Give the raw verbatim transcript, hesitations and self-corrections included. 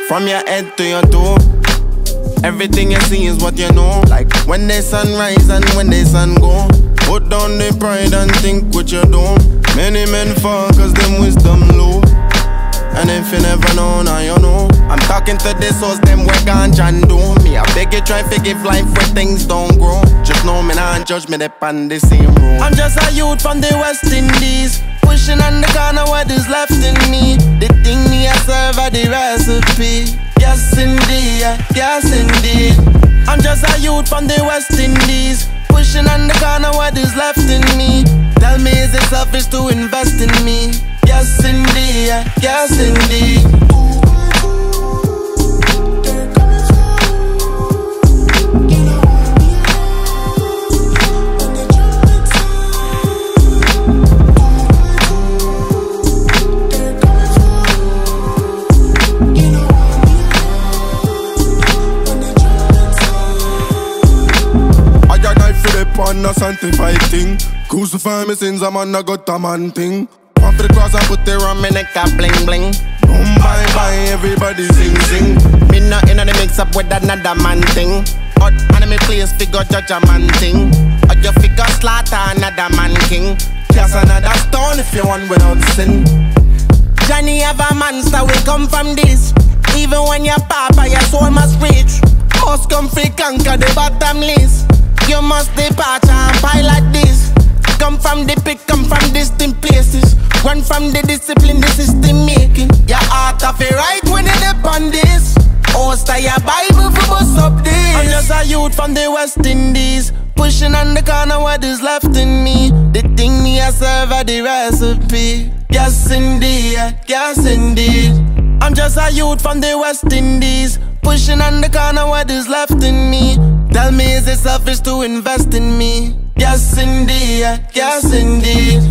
From your head to your toe, everything you see is what you know. Like when the sun rise and when the sun go, put down the pride and think what you do. Many men fall cause them wisdom low, and if you never know, now you know. I'm talking to the souls, them we ganja and do. Me, I beg you try to give life where things don't grow. Just know me not judge me, they pan the same road. I'm just a youth from the West Indies, pushing on the corner what is left in me. The thing me I serve are the recipe. Yes indeed, yes indeed. I'm just a youth from the West Indies, pushing on the corner what is left in me. Tell me, is it selfish to invest in me? Yes indeed, yes indeed. On a sanctified thing, crucify me sins, I'm on a got a man thing. One for the cross and put the rum in a cap bling bling. Boom bye bye, everybody sing sing. Me not in the mix up with another man thing. Hot enemy place figure judge a man thing. Or you figure slaughter another man king. Just another stone if you want without sin. Johnny have a monster, we come from this. Even when your papa, your soul must reach. Must come free conquer the bottomless. You must depart and pilot this. Come from the pit, come from distant places. Run from the discipline, the system making. Your heart of it right when you dip on this. Oh, stay your Bible for bust up this. I'm just a youth from the West Indies, pushing on the corner what is left in me. The thing me I serve are the recipe. Yes indeed, yes indeed. I'm just a youth from the West Indies, pushing on the corner what is left in me. Tell me, is it selfish to invest in me? Yes indeed, yes indeed.